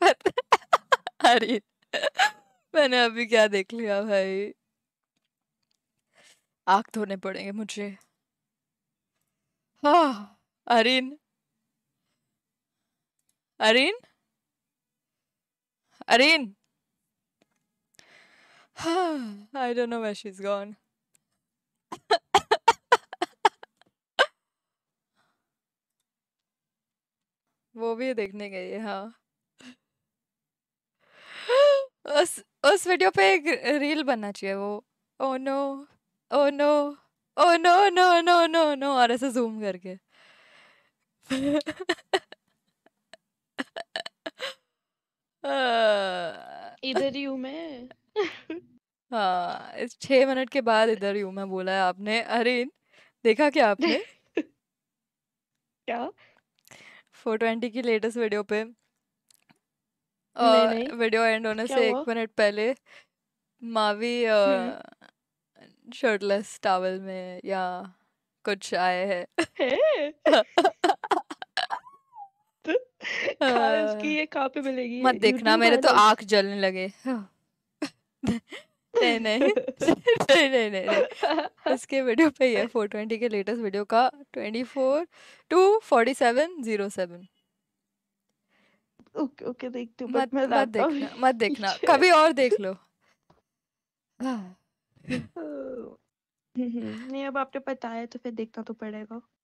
अरे मैंने अभी क्या देख लिया भाई, आँख धोने पड़ेंगे मुझे। हाँ, अरीन, अरीन, अरीन। हाँ, I don't know where she's gone. वो भी देखने गई है, हाँ। उस उस वीडियो पे एक रील बनना चाहिए वो। Oh no, oh no, oh no no no no no, और ऐसे जूम करके। इधर ही हूँ मैं। हाँ, इस 6 मिनट के बाद इधर ही हूँ मैं बोला है आपने। अरे देखा क्या आपने? क्या? 420 की लेटेस्ट वीडियो पे नहीं नहीं, वीडियो एंड होने क्या से एक हुआ? मिनट पहले मावी हम्म। शर्टलेस टॉवल में या कुछ आए हैं। है? खास की ये कहाँ पे मिलेगी? मत देखना, यूट्यूब मेरे तो हाईलाइट्स। आँख जलने लगे। नहीं नहीं नहीं नहीं नहीं नहीं, इसके वीडियो पे ही है 420 के लेटेस्ट वीडियो का 24/2/47/07। ओके ओके, देखती हूँ, मत बट मैं मत लैपटॉप देखना, मत देखना, पीछे है। कभी और देख लो। हाँ। नहीं, अब आपने बताया तो फिर देखना तो पड़ेगा।